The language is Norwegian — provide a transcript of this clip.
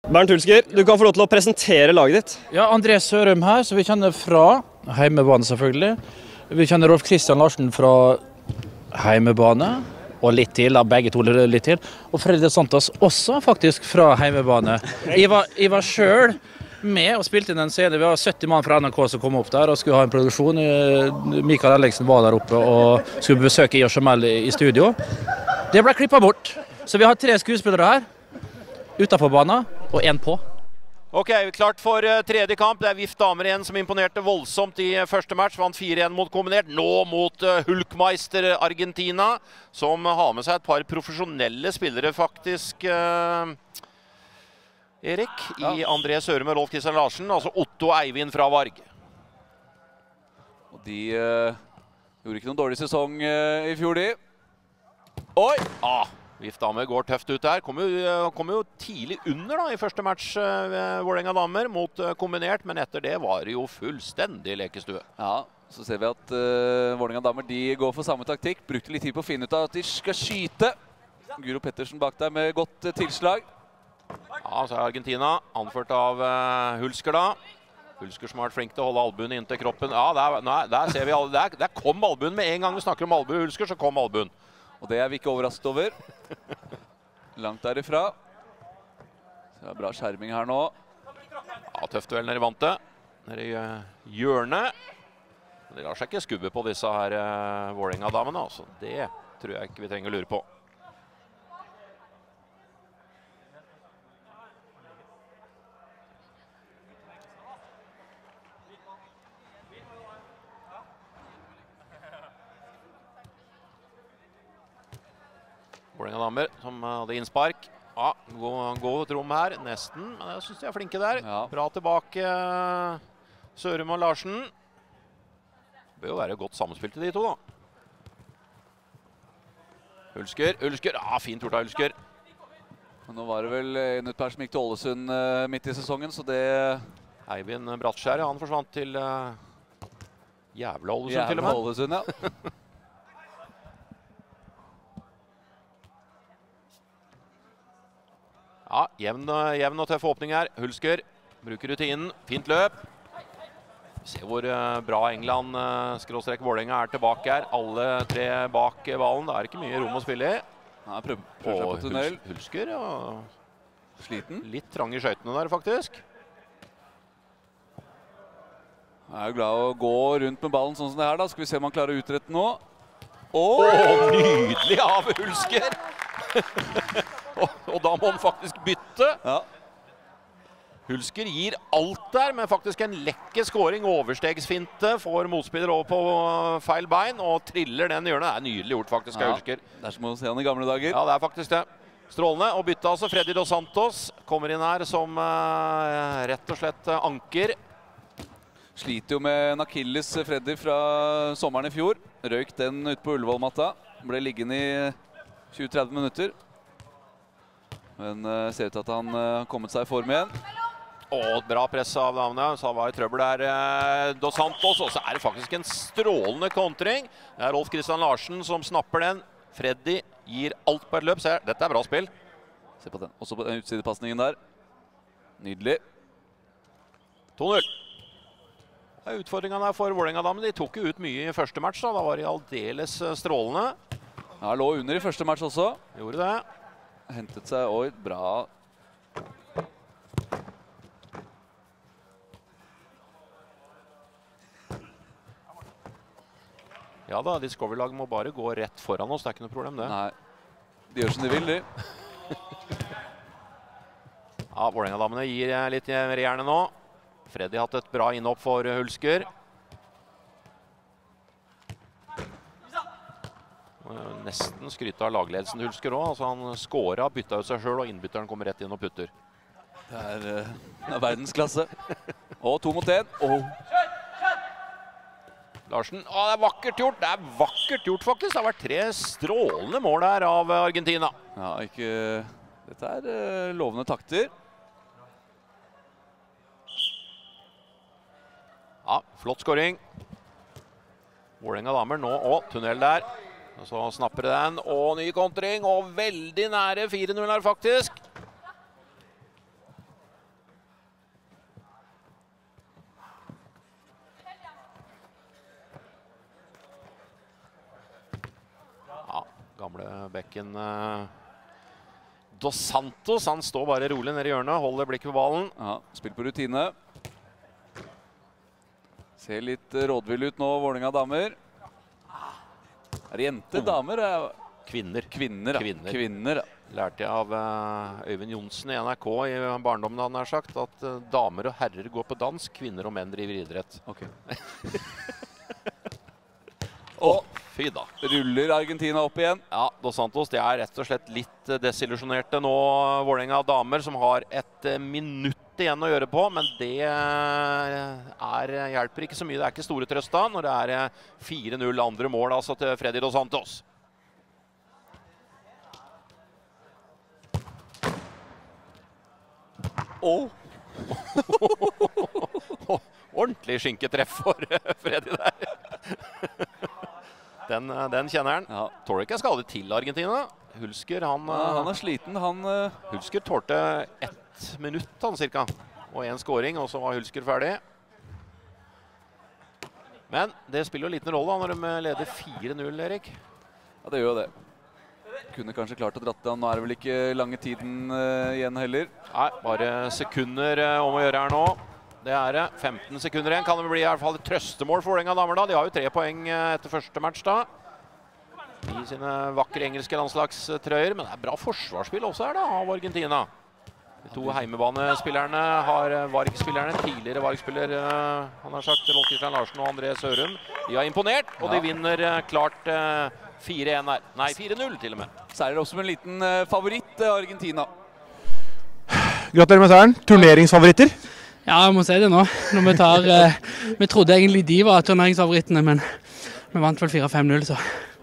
Bernt Hulsker, du kan få lov til å presentere laget ditt. Ja, André Sørum her, som vi kjenner fra heimebane selvfølgelig. Vi kjenner Rolf Christian Larsen fra heimebane, og litt til, begge to litt til. Og Fredrik Santos også faktisk fra heimebane. Jeg var selv med og spilte inn en scene. Vi var 70 mann fra NRK som kom opp der og skulle ha en produksjon. Mikael Ellingsen var der oppe og skulle besøke Ios Jamel i studio. Det ble klippet bort. Så vi har 3 skuespillere her, utenfor banen, og 1 på. Ok, klart for tredje kamp. Det er VIF damer igjen som imponerte voldsomt i første match. Vant 4-1 mot kombinert. Nå mot Hulkmeister Argentina, som har med seg et par profesjonelle spillere faktisk. Erik, i André Sørum og Rolf Christian Larsen, altså Otto Eivind fra Varg. Og de gjorde ikke noen dårlig sesong i fjor, de. Oi! VIF damer går tøft ut her. Kom jo tidlig under da, i første match ved Vålerenga damer mot kombinert, men etter det var det jo fullstendig lekestue. Ja, så ser vi at Vålerenga damer de går for samme taktikk. Brukte litt tid på å finne ut av at de skal skyte. Guro Pettersen bak der med godt tilslag. Ja, så er Argentina anført av Hulsker da. Hulsker som har vært flink til å holde albuen inntil kroppen. Ja, der ser vi alle. Der kom albuen med en gang vi snakker om albue Hulsker, så kom albuen. Og det er vi ikke overrasket over. Langt derifra. Så det er bra skjerming her nå. Ja, tøft vel nede i vantet. Nede i hjørnet. De lar seg ikke skubbe på disse her Vålerenga-damene, altså. Det tror jeg ikke vi trenger å lure på. Vålerenga damer som hadde innspark. Ja, gå et rom her, nesten. Men jeg synes de er flinke der. Ja. Bra tilbake Sørum og Larsen. Det bør jo være godt samspill til de to da. Hulsker. Ja, fint gjort av Hulsker. Og nå var det vel en utpær som gikk til Ålesund midt i sesongen, så det... Eivind Brattskjær, han forsvant til jævla Ålesund til og med. Jævla Ålesund, ja. Ja, jevn og tøff åpning her. Hulsker bruker rutinen. Fint løp. Se hvor bra England skråstrek Vålerenga er tilbake her. Alle 3 bak ballen. Det er ikke mye rom å spille i. Ja, prøver seg på tunnel. Hulsker, ja. Sliten. Litt trang i skøytene der, faktisk. Jeg er jo glad å gå rundt med ballen sånn som det her da. Skal vi se om han klarer å utrette nå. Nydelig av Hulsker! Og da må han faktisk bytte. Ja. Hulsker gir alt der, men faktisk en lekker scoring. Overstegsfinte, får motspiller over på feil bein og triller den i hjørnet. Det er nydelig gjort faktisk av Hulsker. Det er som å se han i gamle dager. Ja, det er faktisk det. Strålende. Og bytte altså Freddy Dos Santos. Kommer inn her som rett og slett anker. Sliter jo med en Achilles Freddy fra sommeren i fjor. Røyk den ut på Ullevål-matta. Ble liggende i 20-30 minutter. Men ser ut til at han har kommet seg i form igjen. Bra press av damene. Så var i trøbbel der Dos Santos. Og så er det faktisk en strålende kontring. Det er Rolf Christian Larsen som snapper den. Freddy gir alt på et løp. Se, dette er bra spill. Se på den. Også på den utsidepasningen der. Nydelig. 2-0. Utfordringen der for Vålerenga-damene. De tok jo ut mye i første match. Da var de aldeles strålende. Ja, lå under i første match også. Gjorde det. Hentet seg, bra. Ja da, Discovery-lag må bare gå rett foran oss, det er ikke noe problem det. Nei, de gjør som de vil, de. Ja, Vålerenga-damene gir litt mer gjerne nå. Freddy har hatt et bra innhopp for Hulsker. Nesten skryte av lagledelsen Hulsker også. Altså han skåret, byttet ut seg selv, og innbytteren kommer rett inn og putter. Det er verdensklasse. Og 2 mot 1. Larsen, det er vakkert gjort. Det er vakkert gjort faktisk. Det har vært 3 strålende mål her av Argentina. Ja, dette er lovende takter. Ja, flott skåring. Vålerenga damer nå, tunnel der. Og så snapper den, og ny kontring, og veldig nære 4-0 her faktisk. bekken Dos Santos, han står bare rolig nede i hjørnet, holder blikket på ballen. Ja, spill på rutine. Ser litt rådvill ut nå, Vålerenga damer. Er det jenter, damer? Kvinner. Kvinner, ja. Kvinner. Lærte jeg av Øyvind Johnsen i NRK i barndommen, han har sagt, at damer og herrer går på dans, kvinner og menn driver idrett. Ok. Fy da. Ruller Argentina opp igjen. Ja, Dos Santos, det er rett og slett litt desillusjonerte nå, Vålerenga damer, som har et minutt igjen å gjøre på, men det hjelper ikke så mye. Det er ikke store trøst da, når det er 4-0 andre mål altså til Freddy Dos Santos. Ordentlig skinketreff for Freddy der. Den kjenner han. Ja. Torek er skadet til Argentina. Hulsker, han er sliten. Hulsker tålte 1 minutt, han cirka. Og 1 scoring, og så var Hulsker ferdig. Men det spiller jo liten rolle når de leder 4-0, Erik. Ja, det gjør jo det. Kunne kanskje klart å dratt det. Nå er det vel ikke lange tiden igjen heller. Nei, bare sekunder om å gjøre her nå. Det er det. 15 sekunder igjen. Kan det bli i hvert fall et trøstemål for Vålerenga damer da. De har jo 3 poeng etter første match da. I sine vakre engelske landslagstrøyer. Men det er bra forsvarsspill også her da, av Argentina. De 2 heimebanespillerne var ikke spillerne. Tidligere Varg-spiller, han har sagt, Rolf Kristian Larsen og André Sørum. De har imponert, og de vinner klart 4-1 her. Nei, 4-0 til og med. Så er det også en liten favoritt, Argentina. Gratulerer med seieren. Turneringsfavoritter? Ja, jeg må si det nå. Når vi tar, vi trodde egentlig de var turneringsfavorittene, men vi vant vel 4-5-0, så